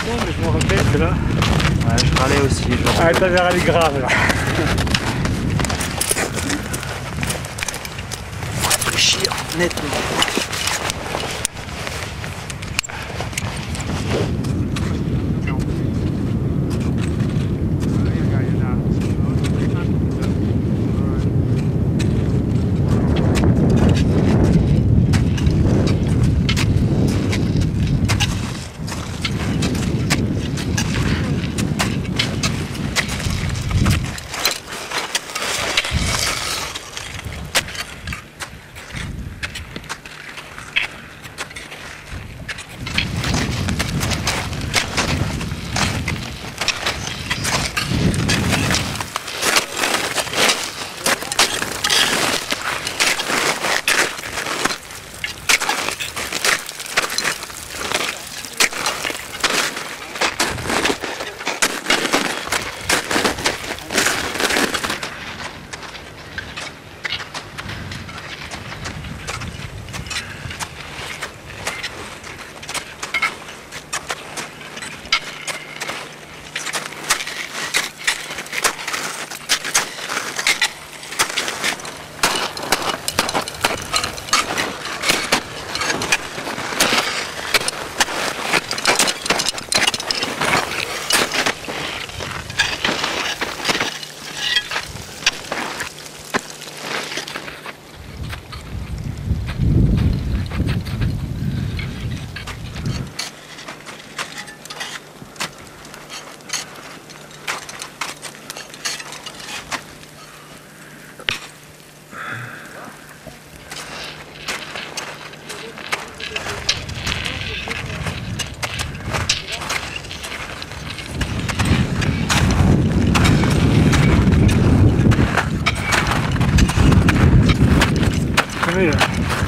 Non, mais je me rappelle que là. Ouais, je râlais aussi. Ah, t'avais râlé grave là. Réfléchir nettement. Oui, là.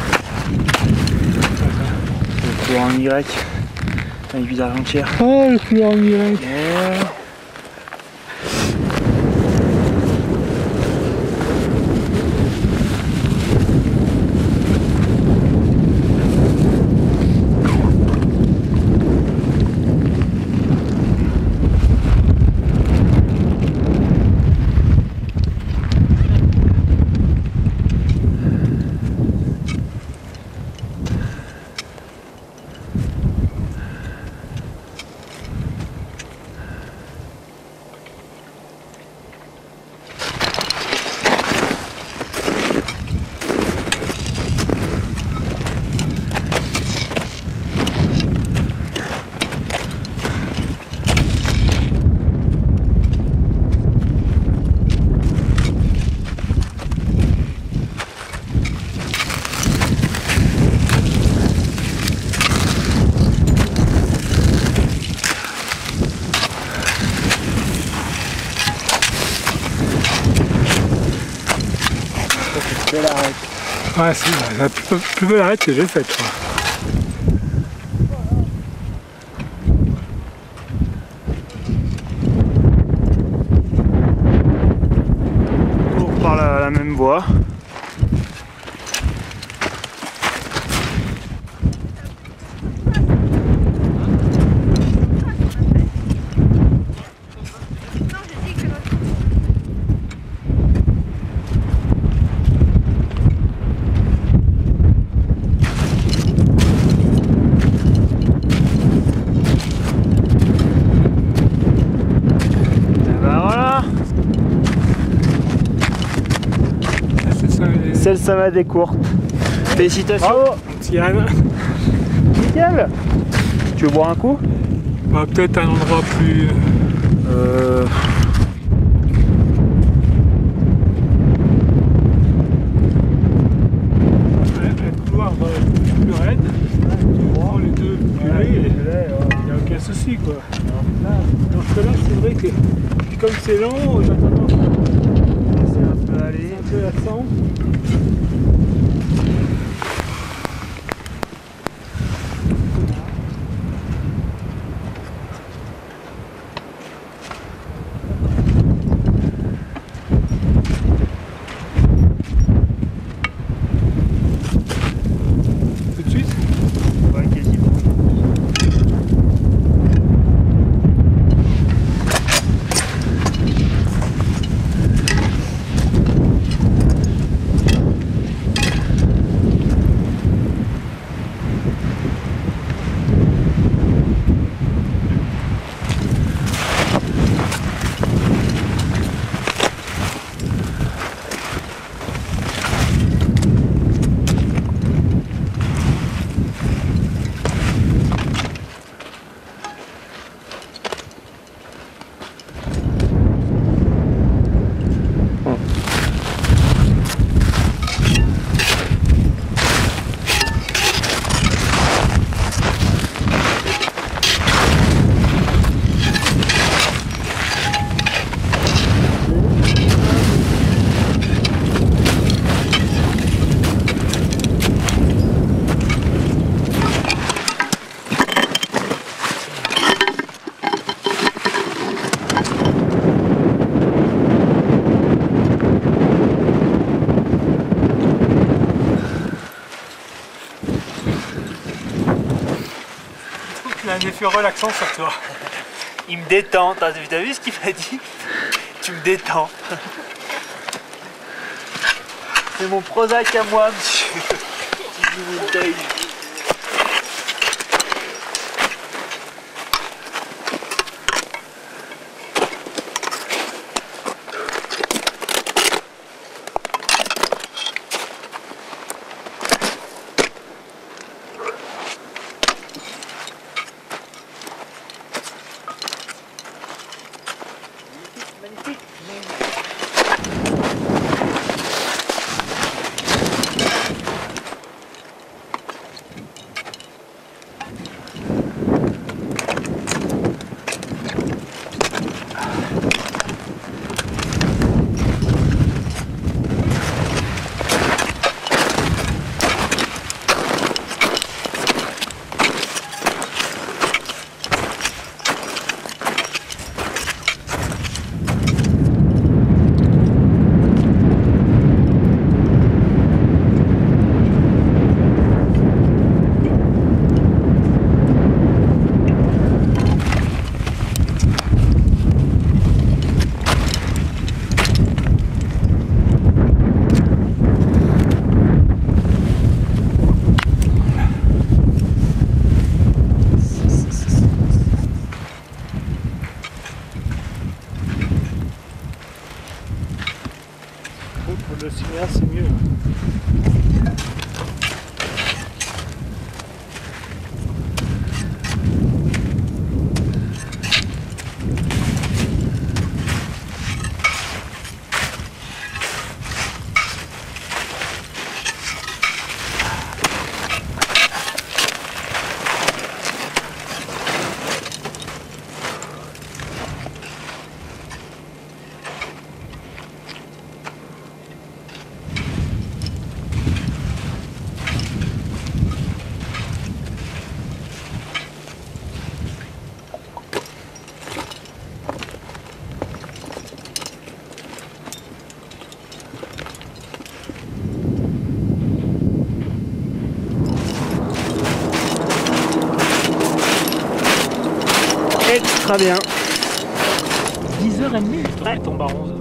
Le courant Y. Avec vue d'Argentière. Oh, le courant Y. Ouais, c'est la plus belle arête que j'ai faite. Toujours par la même voie. Celle ça des courtes. Félicitations. Bravo, Yann. Nickel. Tu veux boire un coup? Bah, peut-être un endroit plus... Un couloir plus raide. Tu prends les deux culés et il n'y a aucun souci quoi. Dans ce cas-là, c'est vrai que comme c'est lent, j'ai tendance à laisser un peu aller, un peu la sang. Tout de suite? Ouais, quasiment. un effet relaxant sur toi. Il me détend. T'as vu ce qu'il m'a dit? Tu me détends. C'est mon Prozac à moi, monsieur. Magnifique. Pour le cinéaste, c'est mieux. Extra bien. 10h30, ouais. On tombe à 11h.